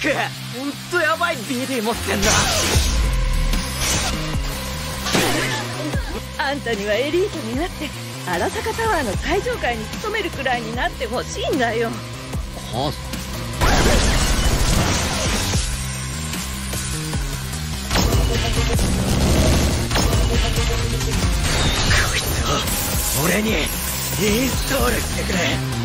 ク、ほんとヤバい BD 持ってんだ。 あんたにはエリートになって荒坂タワーの最上階に勤めるくらいになってほしいんだよ。 母さん。こいつを俺にインストールしてくれ。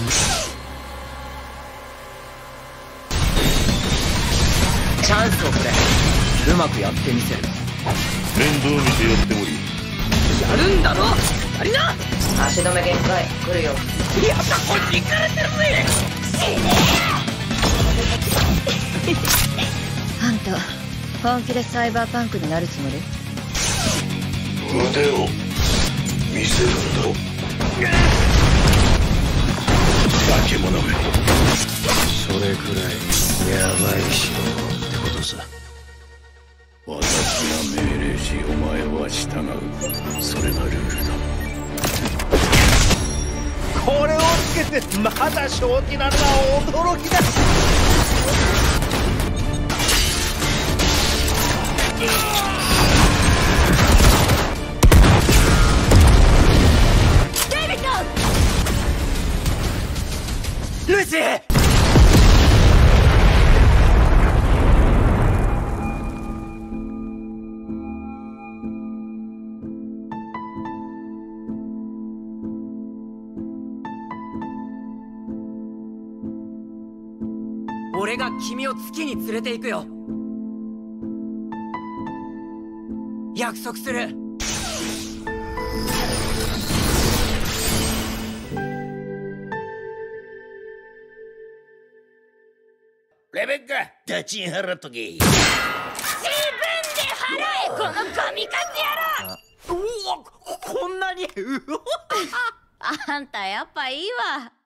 チャンスをくれ。うまくやってみせる。 面倒見てやってもいい。 やるんだろ二人な。 足止め限界来るよ。 やったこいついかれてるぜ。 あんた本気でサイバーパンクになるつもり？ 腕を見せるんだろ。化け物め。それくらいヤバい人ってことさ。私が命令しお前は従う。それがルールだ。これをつけてまだ正気なのは驚きだ。 ルーシー。俺が君を月に連れて行くよ。約束する。 レベッカ、立ちん払っとけ。 自分で払えこのゴミカス野郎。 うわ、こんなに。 あんたやっぱいいわ。